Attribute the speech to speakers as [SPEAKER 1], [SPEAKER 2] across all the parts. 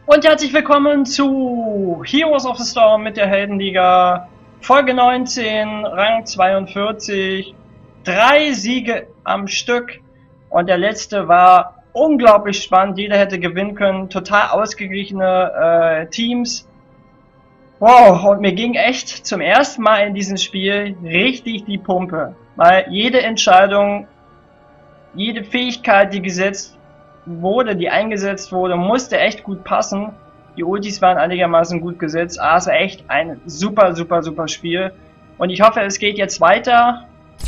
[SPEAKER 1] Und herzlich willkommen zu Heroes of the Storm mit der Heldenliga, Folge 19, Rang 42, 3 Siege am Stück und der letzte war unglaublich spannend, jeder hätte gewinnen können, total ausgeglichene Teams. Wow, und mir ging echt zum ersten Mal in diesem Spiel richtig die Pumpe, weil jede Entscheidung, jede Fähigkeit, die eingesetzt wurde, musste echt gut passen. Die Ultis waren einigermaßen gut gesetzt. Also echt ein super Spiel. Und ich hoffe, es geht jetzt weiter.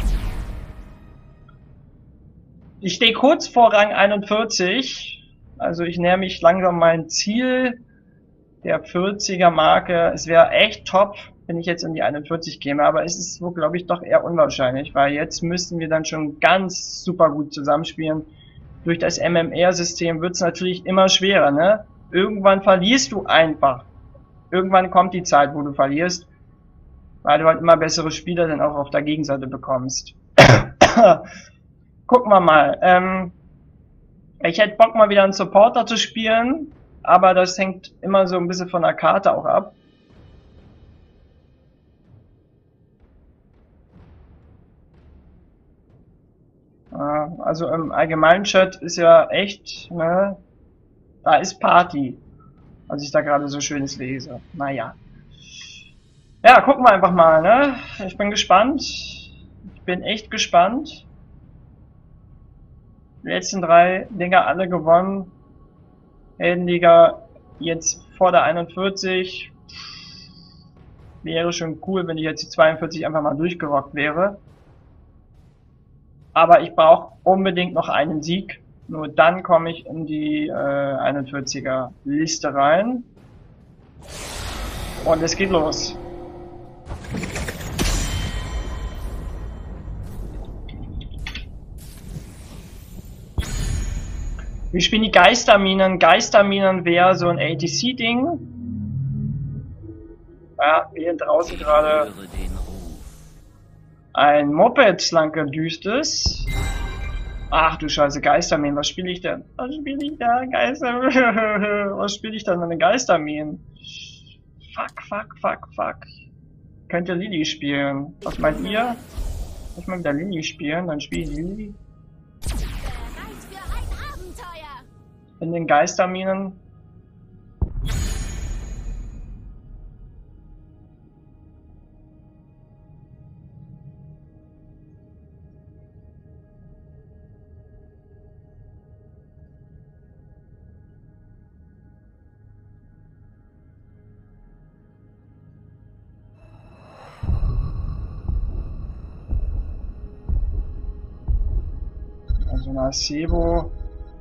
[SPEAKER 1] Ich stehe kurz vor Rang 41. Also ich näher mich langsam mein Ziel der 40er Marke. Es wäre echt top, wenn ich jetzt in die 41 käme. Aber es ist so, glaube ich, doch eher unwahrscheinlich. Weil jetzt müssten wir dann schon ganz super gut zusammenspielen. Durch das MMR-System wird es natürlich immer schwerer, ne? Irgendwann verlierst du einfach. Irgendwann kommt die Zeit, wo du verlierst, weil du halt immer bessere Spieler dann auch auf der Gegenseite bekommst. Gucken wir mal. Ich hätte Bock, mal wieder einen Supporter zu spielen, aber das hängt immer so ein bisschen von der Karte auch ab. Also im allgemeinen Chat ist ja echt, ne, da ist Party, was ich da gerade so Schönes lese. Naja. Ja, gucken wir einfach mal, ne. Ich bin gespannt. Ich bin echt gespannt. Die letzten 3 Dinger alle gewonnen. Heldenliga jetzt vor der 41. Wäre schon cool, wenn ich jetzt die 42 einfach mal durchgerockt wäre. Aber ich brauche unbedingt noch einen Sieg. Nur dann komme ich in die 41er Liste rein. Und es geht los. Wir spielen die Geisterminen. Geisterminen wäre so ein ATC-Ding. Ja, wir hier draußen gerade ein Moped lang gedüst ist. Ach du Scheiße, Geisterminen, was spiele ich denn? Was spiele ich da? Was spiele ich denn an den Geisterminen? Fuck. Könnte Lilly spielen. Was meint ihr? Ich mal wieder Lilly spielen, dann spiele ich Lilly. In den Geisterminen. Also Nacebo.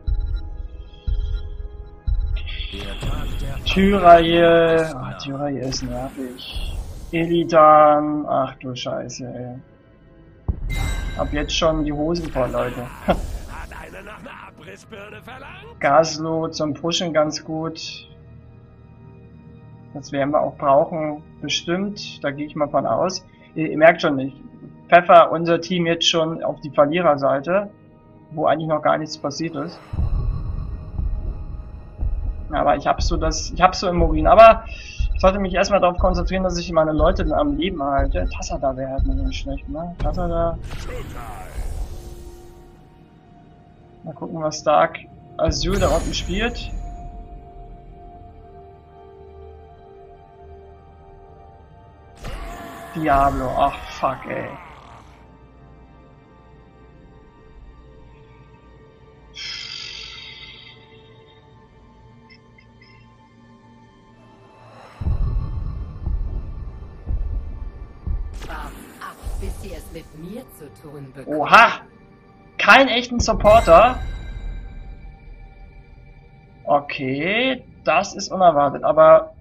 [SPEAKER 1] Tyrael. Ach, Tyrael ist nervig. Illidan. Ach du Scheiße, ey. Hab jetzt schon die Hosen voll, Leute. Gaslo zum Pushen ganz gut. Das werden wir auch brauchen. Bestimmt. Da gehe ich mal von aus. Ihr merkt schon nicht. Pfeffer unser Team jetzt schon auf die Verliererseite, wo eigentlich noch gar nichts passiert ist. Aber ich hab so im Urin. Aber ich sollte mich erstmal darauf konzentrieren, dass ich meine Leute am Leben halte. Tassada wäre halt nicht schlecht, ne? Tassada. Mal gucken, was Dark Azul da unten spielt. Diablo, ach fuck, ey.
[SPEAKER 2] Bis sie es mit mir zu tun bekommen.
[SPEAKER 1] Oha! Kein echten Supporter. Okay, das ist unerwartet, aber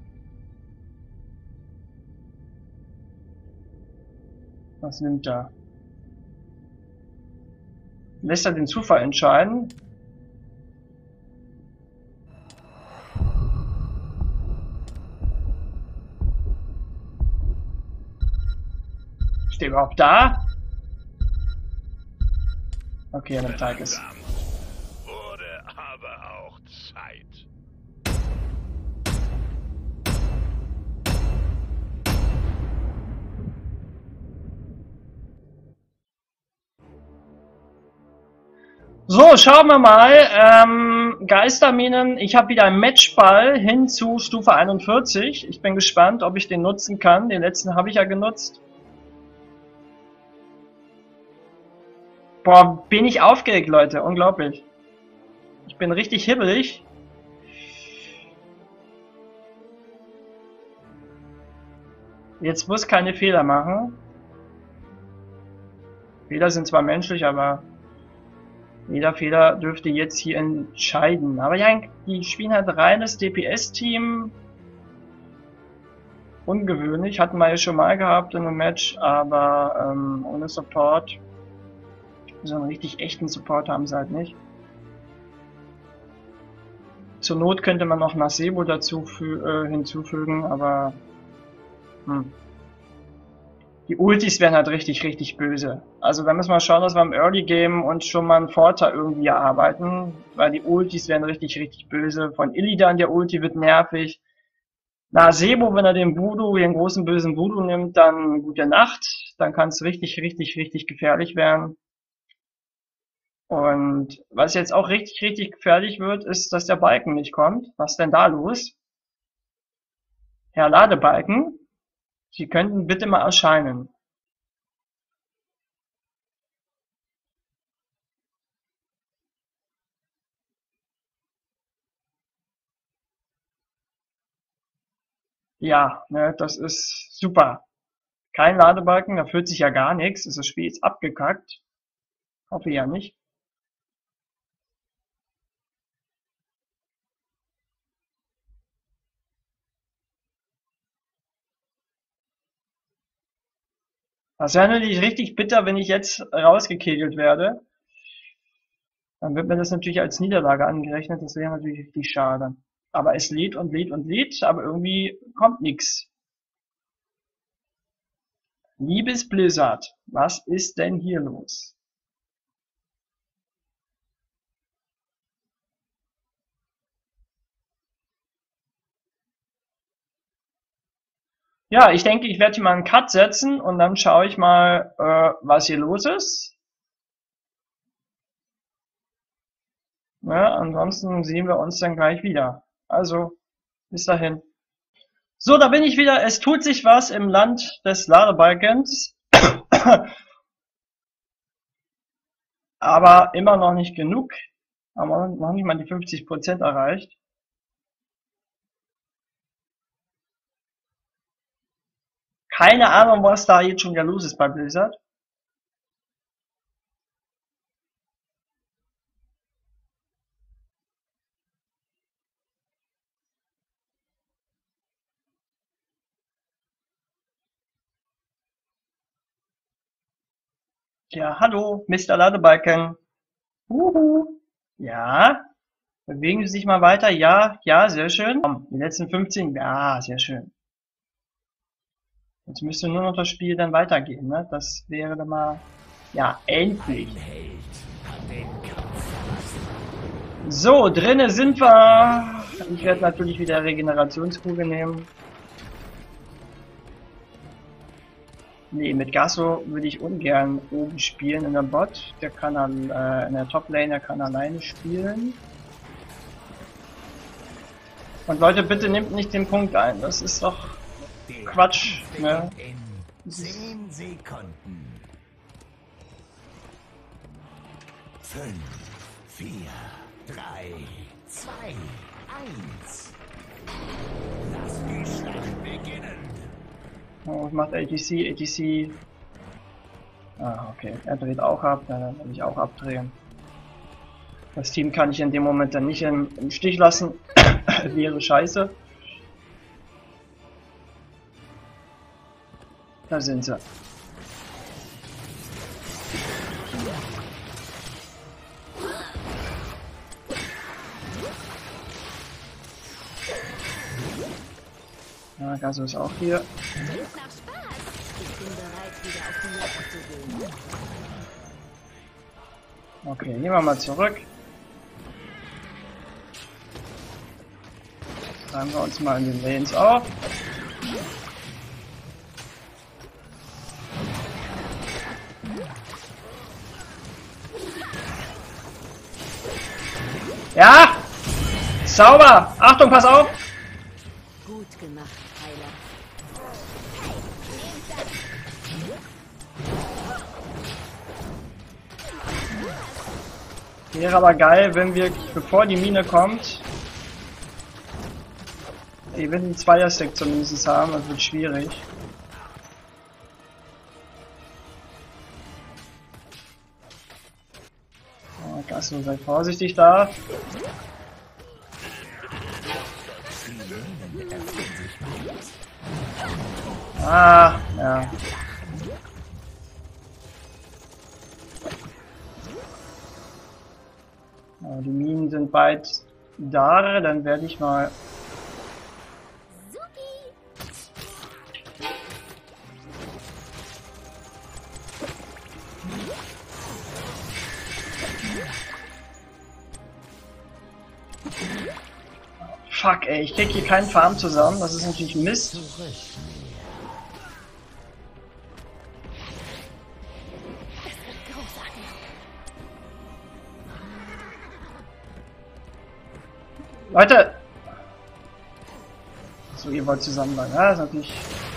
[SPEAKER 1] was nimmt er? Lässt er den Zufall entscheiden? Steht überhaupt da? Okay, er nimmt Tigers.
[SPEAKER 3] Wurde aber auch Zeit.
[SPEAKER 1] So, schauen wir mal. Geisterminen, ich habe wieder einen Matchball hin zu Stufe 41. Ich bin gespannt, ob ich den nutzen kann. Den letzten habe ich ja genutzt. Boah, bin ich aufgeregt, Leute. Unglaublich. Ich bin richtig hibbelig. Jetzt muss keine Fehler machen. Fehler sind zwar menschlich, aber jeder Fehler dürfte jetzt hier entscheiden. Aber ja, die spielen halt reines DPS-Team. Ungewöhnlich. Hatten wir ja schon mal gehabt in einem Match, aber ohne Support. So einen richtig echten Support haben sie halt nicht. Zur Not könnte man noch Nasebo dazu hinzufügen, aber die Ultis wären halt richtig böse. Also da müssen wir schauen, dass wir im Early Game uns schon mal einen Vorteil irgendwie erarbeiten, weil die Ultis wären richtig böse. Von Illidan der Ulti wird nervig. Nasebo, wenn er den Voodoo, den großen bösen Voodoo nimmt, dann gute Nacht. Dann kann es richtig gefährlich werden. Und was jetzt auch richtig gefährlich wird, ist, dass der Balken nicht kommt. Was ist denn da los? Herr Ladebalken, Sie könnten bitte mal erscheinen. Ja, ne, das ist super. Kein Ladebalken, da fühlt sich ja gar nichts. Ist das Spiel jetzt abgekackt? Hoffe ja nicht. Das wäre natürlich richtig bitter, wenn ich jetzt rausgekegelt werde. Dann wird mir das natürlich als Niederlage angerechnet. Das wäre natürlich richtig schade. Aber es lädt und lädt, aber irgendwie kommt nichts. Liebes Blizzard, was ist denn hier los? Ja, ich denke, ich werde hier mal einen Cut setzen und dann schaue ich mal, was hier los ist. Ja, ansonsten sehen wir uns dann gleich wieder. Also, bis dahin. So, da bin ich wieder. Es tut sich was im Land des Ladebalkens. Aber immer noch nicht genug. Haben wir noch nicht mal die 50% erreicht. Keine Ahnung, was da jetzt schon wieder los ist bei Blizzard. Ja, hallo, Mr. Ladebalken. Ja, bewegen Sie sich mal weiter. Ja, ja, sehr schön. Die letzten 15, ja, sehr schön. Jetzt müsste nur noch das Spiel dann weitergehen, ne? Das wäre dann mal, ja, endlich. So, drinne sind wir. Ich werde natürlich wieder Regenerationskugel nehmen. Nee, mit Gasso würde ich ungern oben spielen in der Bot. Der kann in der Top-Lane, der kann alleine spielen. Und Leute, bitte nehmt nicht den Punkt ein. Das ist doch Quatsch, ne?
[SPEAKER 3] 10 Sekunden. 5, 4, 3, 2, 1. Lass die Schlacht beginnen.
[SPEAKER 1] Oh, was macht ATC? ATC. Ah, okay. Er dreht auch ab. Dann will ich auch abdrehen. Das Team kann ich in dem Moment dann nicht im Stich lassen. Wäre scheiße. Da sind sie. Ja, Gasso ist auch hier. Okay, gehen wir mal zurück. Treiben wir uns mal in den Lanes auf. Sauber! Achtung, pass auf!
[SPEAKER 2] Gut gemacht, Heiler.
[SPEAKER 1] Wäre aber geil, wenn wir, bevor die Mine kommt, wir einen Zweier-Stack zumindest haben, das wird schwierig. Achso, sei vorsichtig da. Ah, ja. Aber die Minen sind bald da, dann werde ich mal... Fuck, ey, ich krieg hier keinen Farm zusammen, das ist natürlich Mist. Leute! So, ihr wollt zusammen bleiben, ja, ist natürlich...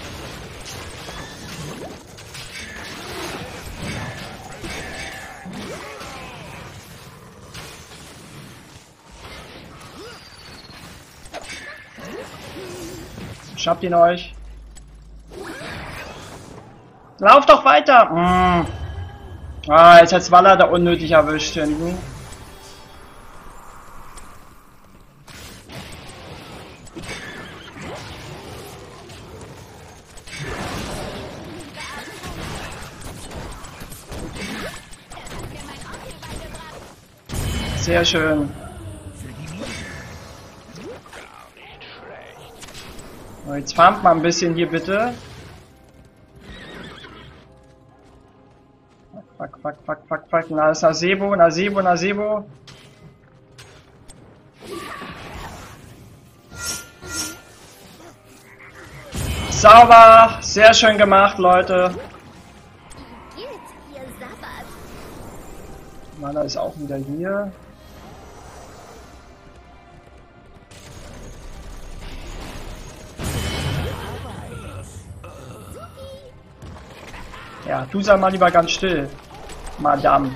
[SPEAKER 1] Schnappt ihn euch! Lauft doch weiter! Ah, jetzt hat's Waller da unnötig erwischt hinten. Sehr schön. So, jetzt farmt mal ein bisschen hier bitte. Fuck, fuck, fuck, fuck, fuck. Na, ist Nasebo, Nasebo, Nasebo. Sauber! Sehr schön gemacht, Leute. Mana ist auch wieder hier. Ja, du sei mal lieber ganz still, Madame.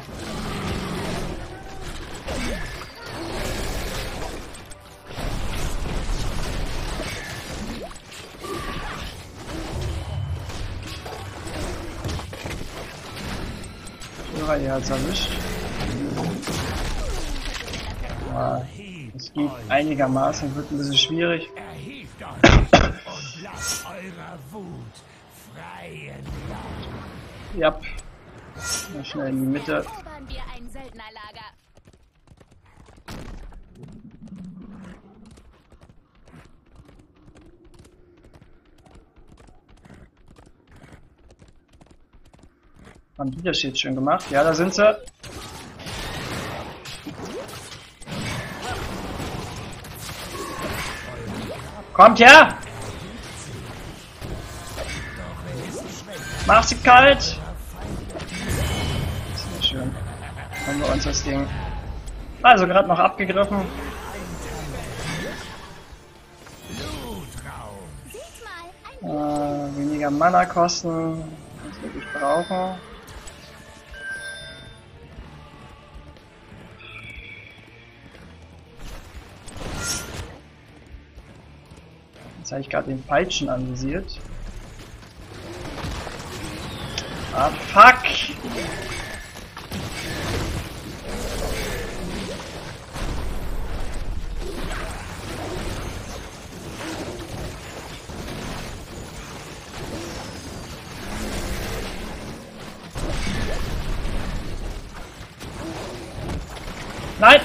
[SPEAKER 1] Ihr hat's erwischt. Ja, es geht einigermaßen, wird ein bisschen schwierig.
[SPEAKER 3] Erhebt euch und lasst eurer Wut freien Lauf.
[SPEAKER 1] Ja. Mal schnell in die Mitte.
[SPEAKER 2] Erobern wir ein Söldnerlager.
[SPEAKER 1] Haben die das jetzt schön gemacht? Ja, da sind sie. Kommt her! Mach sie kalt! Sehr schön. Haben wir uns das Ding. Also gerade noch abgegriffen. Weniger Mana kosten. Das würde ich brauchen. Jetzt habe ich gerade den Peitschen anvisiert. Ah, fuck! Nein!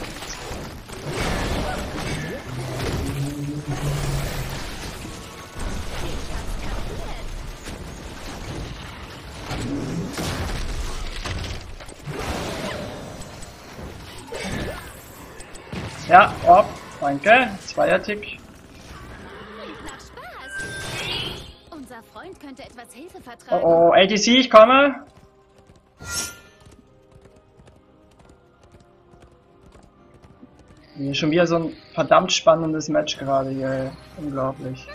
[SPEAKER 1] Ja, oh, danke. Zweier-Tick.
[SPEAKER 2] Nach Spaß. Unser Freund könnte etwas Hilfe
[SPEAKER 1] Oh,
[SPEAKER 2] vertragen.
[SPEAKER 1] oh, ADC, ich komme. Hier schon wieder so ein verdammt spannendes Match gerade hier, ey. Unglaublich.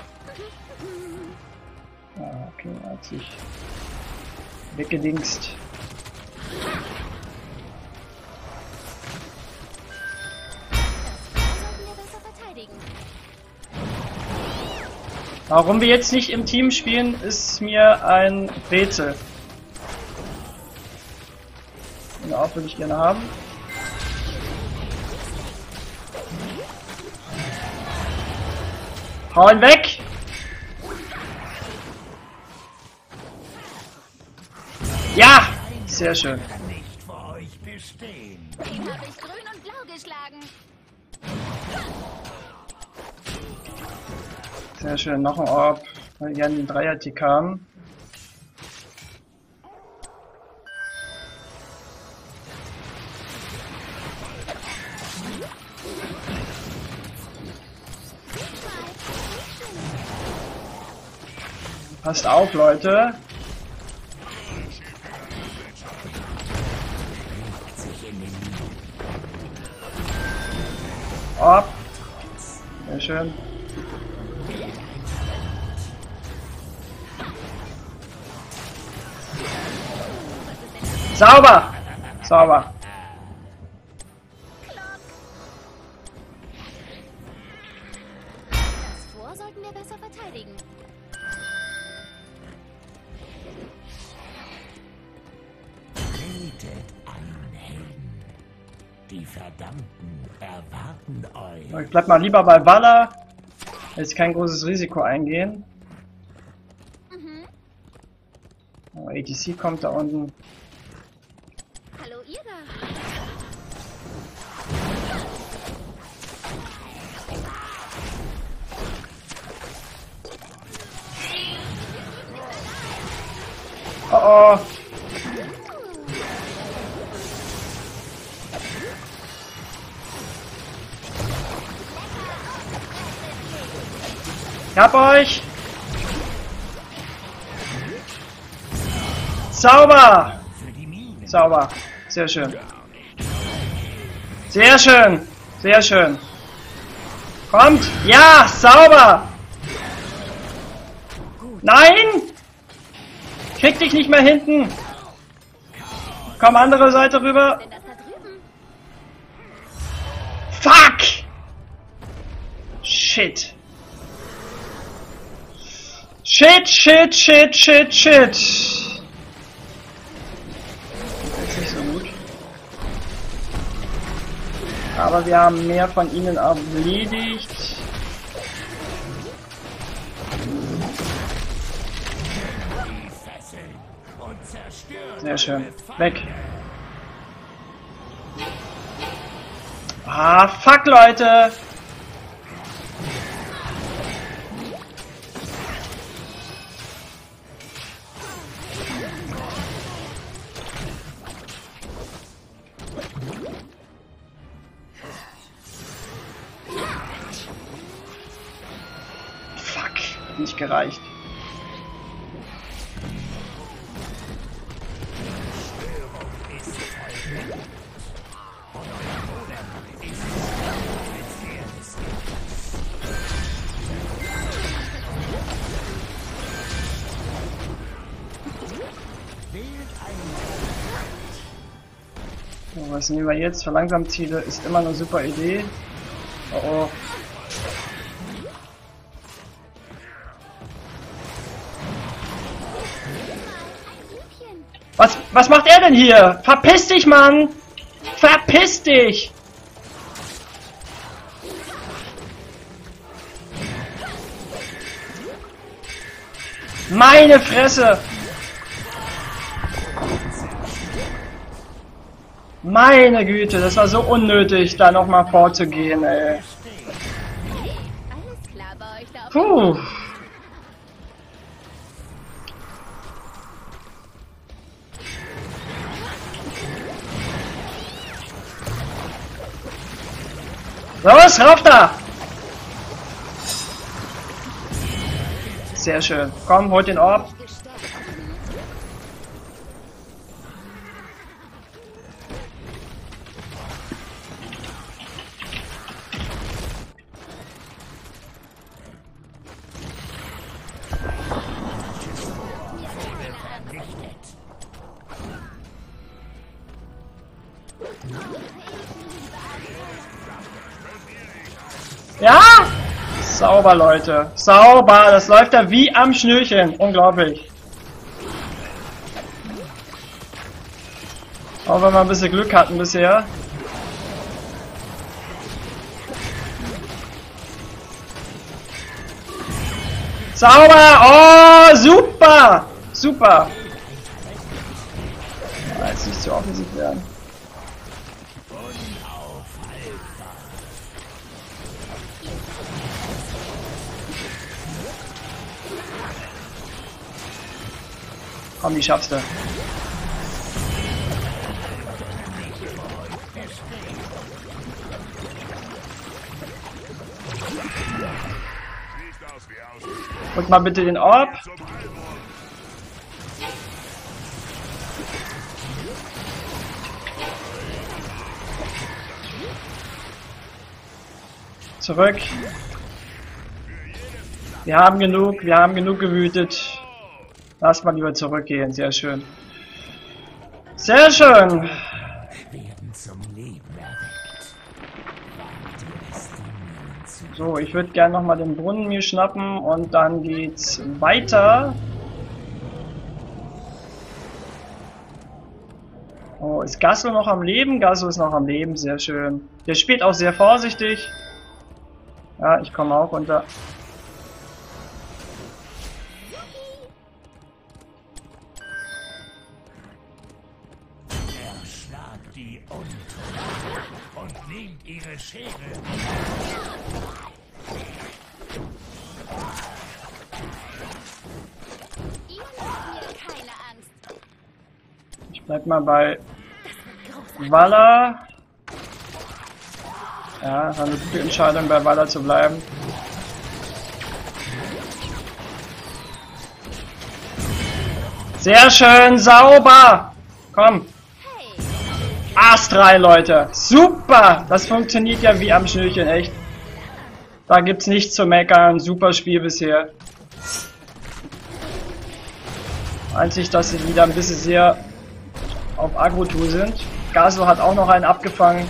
[SPEAKER 1] Ah, okay, hat sich weggedingst. Warum wir jetzt nicht im Team spielen, ist mir ein Rätsel. Den Orb würde ich gerne haben. Hau ihn weg! Ja! Sehr schön.
[SPEAKER 3] Nicht vor euch bestehen.
[SPEAKER 2] Den habe ich grün und blau geschlagen.
[SPEAKER 1] Sehr schön. Noch ein Orb. Wir gerne den Dreier-Tick haben. Passt auf, Leute. Orb. Sehr schön. Sauber! Sauber.
[SPEAKER 2] Das Tor sollten wir besser verteidigen.
[SPEAKER 3] Tretet einen Helden. Die Verdammten erwarten euch.
[SPEAKER 1] Ich bleib mal lieber bei Valor. Jetzt kein großes Risiko eingehen. Oh, ATC kommt da unten.
[SPEAKER 2] Hallo, Ira.
[SPEAKER 1] Oh oh. Ich hab euch. Sauber. Sauber. Sehr schön. Sehr schön. Sehr schön. Kommt. Ja, sauber. Nein. Krieg dich nicht mehr hinten. Komm, andere Seite rüber.
[SPEAKER 2] Denn das da drüben.
[SPEAKER 1] Fuck. Shit. Shit, shit, shit, shit, shit. Das ist nicht so gut. Aber wir haben mehr von ihnen erledigt. Sehr schön. Weg. Ah, fuck, Leute. Fuck, hat nicht gereicht. So, was nehmen wir jetzt? Verlangsamziele ist immer eine super Idee. Oh oh. Was macht er denn hier? Verpiss dich, Mann! Verpiss dich! Meine Fresse! Meine Güte, das war so unnötig, da nochmal vorzugehen, ey.
[SPEAKER 2] Alles klar bei euch da auf
[SPEAKER 1] Puh. Los, rauf da! Sehr schön. Komm, holt den Orb.
[SPEAKER 2] gestärkt.
[SPEAKER 1] Ja! Sauber, Leute. Sauber. Das läuft ja wie am Schnürchen. Unglaublich. Auch wenn wir ein bisschen Glück hatten bisher. Sauber! Oh, super! Super! Jetzt nicht zu offensiv werden. Komm, die schaffst du. Drück mal bitte den Orb. Zurück. Wir haben genug gewütet. Lass mal lieber zurückgehen, sehr schön. Sehr schön.
[SPEAKER 3] Werden zum Leben erweckt.
[SPEAKER 1] So, ich würde gerne nochmal den Brunnen mir schnappen und dann geht's weiter. Oh, ist Gasso noch am Leben? Gasso ist noch am Leben, sehr schön. Der spielt auch sehr vorsichtig. Ja, ich komme auch runter.
[SPEAKER 3] Erschlagt die Untoten und nehmt ihre Schere.
[SPEAKER 2] Ihr macht mir keine Angst.
[SPEAKER 1] Ich bleib mal bei Valla. Ja, das war eine gute Entscheidung, bei Valla zu bleiben. Sehr schön, sauber! Komm! Ast rein, Leute! Super! Das funktioniert ja wie am Schnürchen, echt. Da gibt's nichts zu meckern. Super Spiel bisher. Einzig, dass sie wieder ein bisschen sehr auf Agro-Tour sind. Gasso hat auch noch einen abgefangen.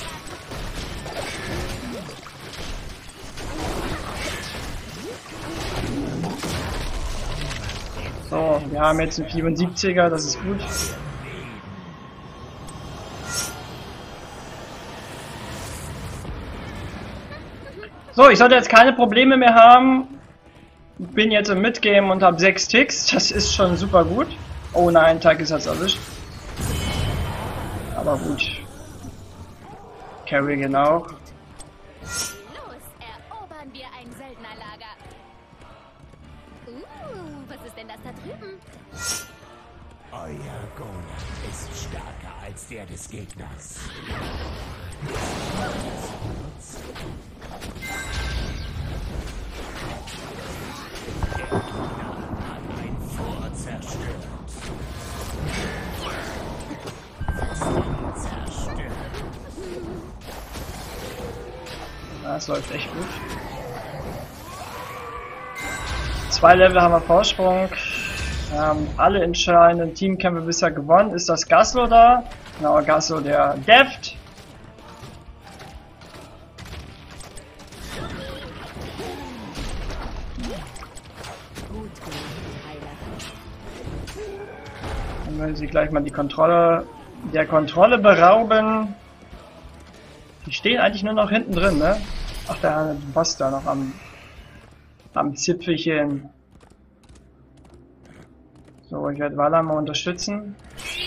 [SPEAKER 1] So, wir haben jetzt einen 74er, das ist gut. So, ich sollte jetzt keine Probleme mehr haben. Bin jetzt im Midgame und habe 6 Ticks. Das ist schon super gut. Oh nein, Takis hat's erwischt. Aber gut. Carrigan auch.
[SPEAKER 2] Los, erobern wir ein Söldnerlager. Was ist denn das da drüben?
[SPEAKER 3] Euer Golem ist stärker als der des Gegners. Ein Fort zerstört. Zerstört.
[SPEAKER 1] Das läuft echt gut. 2 Level haben wir Vorsprung. Wir haben alle entscheidenden Teamkämpfe bisher gewonnen. Ist das Gasso da? Genau, Gasso der Deft. Dann wollen sie gleich mal die Kontrolle berauben. Die stehen eigentlich nur noch hinten drin, ne? Ach, der Boss da noch am Zipfelchen. So, ich werde Valla mal unterstützen.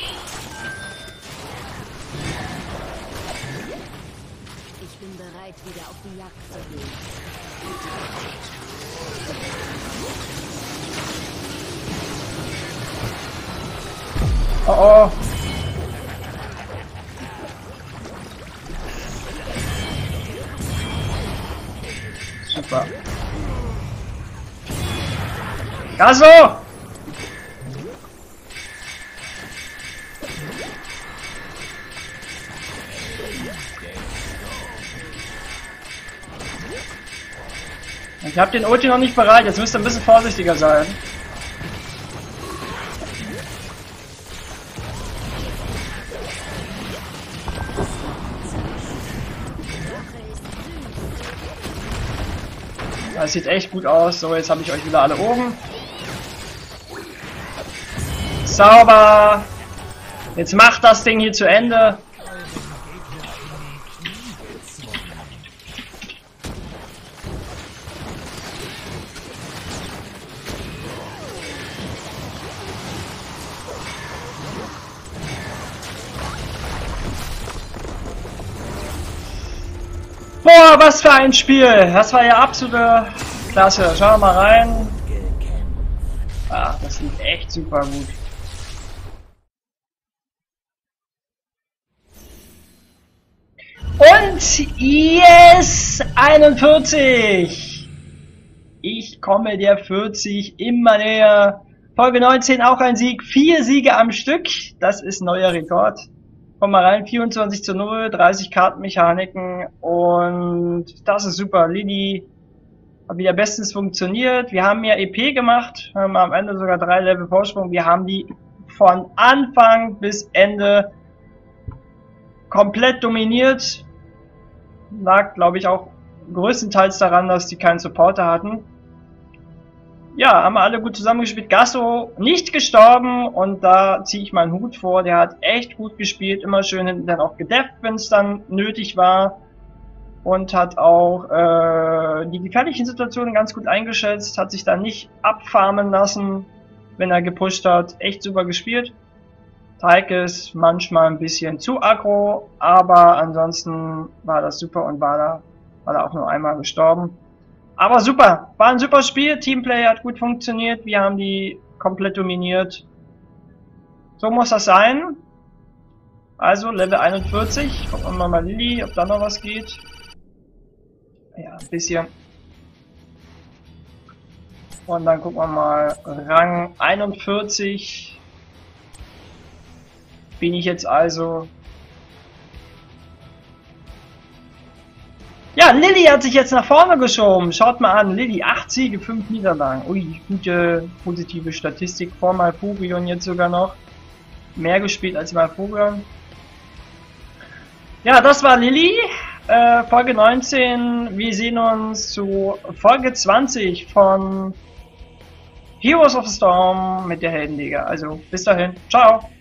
[SPEAKER 2] Ich bin bereit, wieder auf die Jagd zu gehen.
[SPEAKER 1] Oh oh! Super. Gasso! Ich habe den Ulti noch nicht bereit, jetzt müsst ihr ein bisschen vorsichtiger sein. Das sieht echt gut aus. So, jetzt habe ich euch wieder alle oben. Sauber. Jetzt macht das Ding hier zu Ende. Boah, was für ein Spiel! Das war ja absolute Klasse. Schauen wir mal rein. Ach, das lief echt super gut. Und yes! 41! Ich komme der 40 immer näher. Folge 19 auch ein Sieg. 4 Siege am Stück. Das ist neuer Rekord. Komm mal rein, 24:0, 30 Kartenmechaniken und das ist super. Lili hat wieder bestens funktioniert. Wir haben ja EP gemacht, haben am Ende sogar 3 Level Vorsprung. Wir haben die von Anfang bis Ende komplett dominiert. Lag, glaube ich, auch größtenteils daran, dass die keinen Supporter hatten. Ja, haben wir alle gut zusammengespielt. Gasso nicht gestorben und da ziehe ich meinen Hut vor. Der hat echt gut gespielt, immer schön hinten dann auch gedefft, wenn es dann nötig war. Und hat auch die gefährlichen Situationen ganz gut eingeschätzt, hat sich da nicht abfarmen lassen, wenn er gepusht hat. Echt super gespielt. Teig ist manchmal ein bisschen zu aggro, aber ansonsten war das super und war da auch nur einmal gestorben. Aber super, war ein super Spiel, Teamplay hat gut funktioniert, wir haben die komplett dominiert. So muss das sein. Also Level 41, gucken wir mal Lili, ob da noch was geht. Ja, ein bisschen. Und dann gucken wir mal, Rang 41 bin ich jetzt also. Ja, Lili hat sich jetzt nach vorne geschoben. Schaut mal an, Lili, 8 Siege, 5 Niederlagen. Ui, gute, positive Statistik. Vor Malfurion jetzt sogar noch. Mehr gespielt als Malfurion. Ja, das war Lili. Folge 19. Wir sehen uns zu Folge 20 von Heroes of the Storm mit der Heldenliga. Also, bis dahin. Ciao.